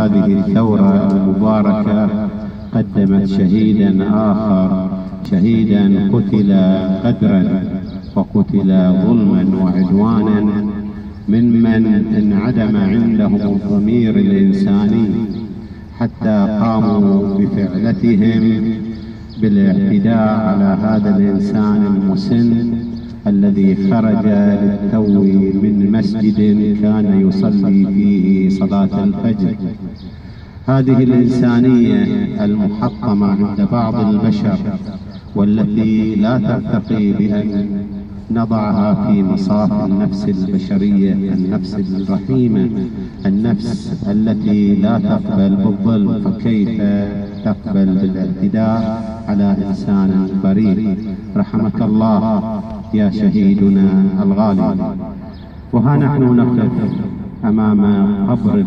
هذه الثورة المباركة قدمت شهيدا آخر، شهيدا قتل غدرا وقتل ظلما وعدوانا ممن انعدم عندهم الضمير الإنساني حتى قاموا بفعلتهم بالاعتداء على هذا الإنسان المسن الذي خرج للتو من مسجد كان يصلي فيه صلاة الفجر. هذه الإنسانية المحطمة عند بعض البشر والتي لا ترتقي بأن نضعها في مصاف النفس البشرية، النفس الرحيمة، النفس التي لا تقبل بالظلم، فكيف تقبل بالاعتداء على إنسان بريء؟ رحمك الله يا شهيدنا الغالي. وها نحن نقف أمام قبر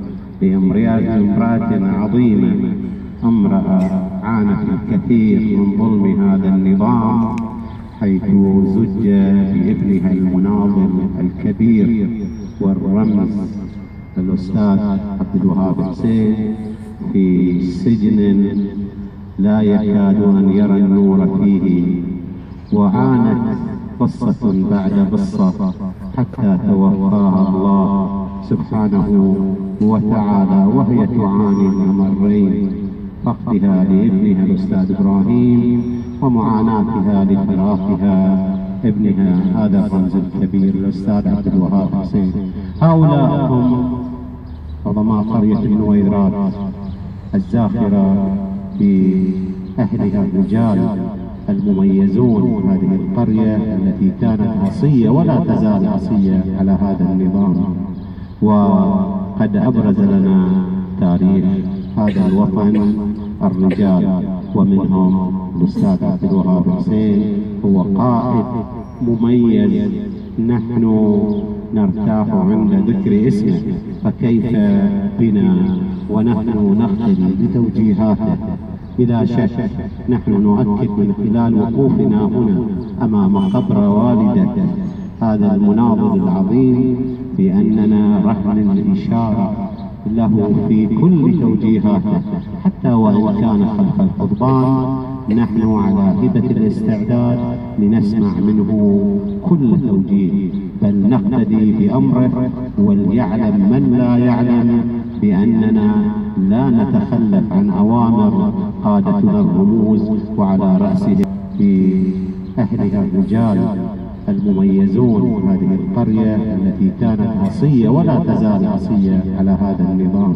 لامرأة عظيمة، امرأة عانت الكثير من ظلم هذا النظام، حيث زج بابنها المناضل الكبير والرمز الأستاذ عبد الوهاب حسين في سجن لا يكاد أن يرى النور فيه، وعانت قصة بعد قصة حتى توفاها الله سبحانه وتعالى، وهي تعاني الأمرين: فقدها لابنها الأستاذ إبراهيم ومعاناتها لفراقها ابنها هذا الرمز الكبير الأستاذ عبد الوهاب حسين. هؤلاء هم عظماء قرية النويرات الزاخرة بأهلها الرجال المميزون. هذه القرية التي كانت عصية ولا تزال عصية على هذا النظام، وقد أبرز لنا تاريخ هذا الوطن الرجال، ومنهم الأستاذ عبد الوهاب حسين هو قائد مميز نحن نرتاح عند ذكر اسمه، فكيف بنا ونحن نقتدي بتوجيهاته؟ بلا شك نحن نؤكد من خلال وقوفنا هنا أمام قبر والدته هذا المناضل العظيم بأننا رهن الإشارة له في كل توجيهاته، حتى وإن كان خلف القضبان نحن على هبة الاستعداد لنسمع منه كل توجيه، بل نقتدي بأمره، وليعلم من لا يعلم بأننا لا نتخلف عن أوامر قادتنا الرموز، وعلى رأسهم في أهلها الرجال المميزون. هذه القرية التي كانت عصية ولا تزال عصية على هذا النظام،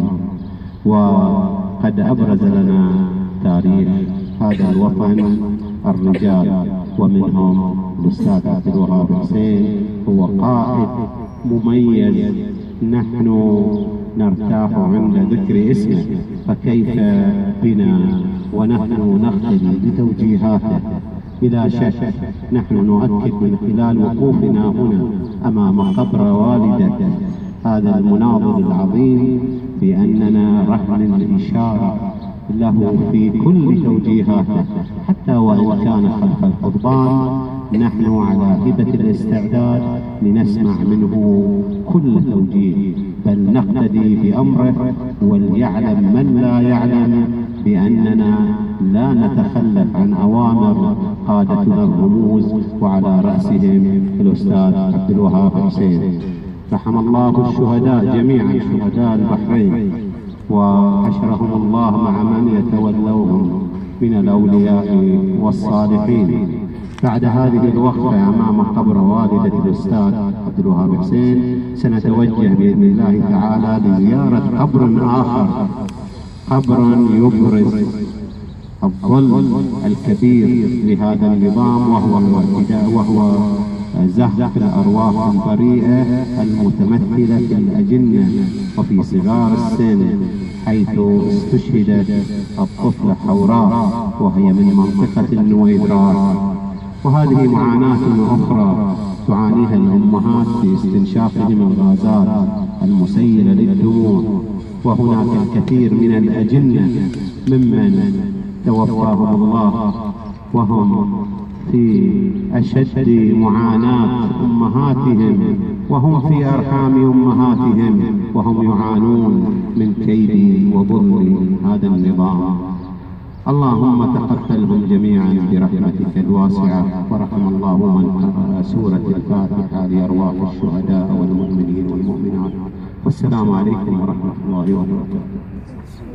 وقد أبرز لنا تاريخ هذا الوطن الرجال، ومنهم الأستاذ عبد الوهاب حسين هو قائد مميز نحن نرتاح عند ذكر اسمه، فكيف بنا ونحن نقتدي بتوجيهاته؟ بلا شك نحن نؤكد من خلال وقوفنا هنا أمام قبر والدته هذا المناضل العظيم بأننا رهن الإشارة له في كل توجيهاته، حتى وإن كان خلف القضبان نحن على هبة الاستعداد لنسمع منه كل توجيه، بل نقتدي بأمره، وليعلم من لا يعلم بأننا لا نتخلف عن أوامر قادتنا الرموز، وعلى رأسهم الأستاذ عبد الوهاب حسين. رحم الله الشهداء جميعا، شهداء البحرين، وحشرهم الله مع من يتولوهم من الأولياء والصالحين. بعد هذه الوقفة أمام قبر والدة الأستاذ عبد الوهاب حسين سنتوجه بإذن الله تعالى لزيارة قبر آخر، قبر يبرز الظلم الكبير لهذا النظام، وهو الاعتداء، وهو زهق الأرواح البريئة المتمثلة في الأجنة وفي صغار السن، حيث استشهدت الطفلة حوراء وهي من منطقة النويرات. وهذه معاناة أخرى تعانيها الأمهات في استنشاقهم الغازات المسيلة للدموع. وهناك الكثير من الأجنة ممن توفاهم الله وهم في أشد معاناة أمهاتهم، وهم في أرحام أمهاتهم، وهم يعانون من كيد هذا النظام. اللهم تقبلهم جميعا برحمتك الواسعة، ورحم الله من قرأ سورة الفاتحة لأرواح الشهداء والمؤمنين والمؤمنات. والسلام عليكم ورحمة الله وبركاته.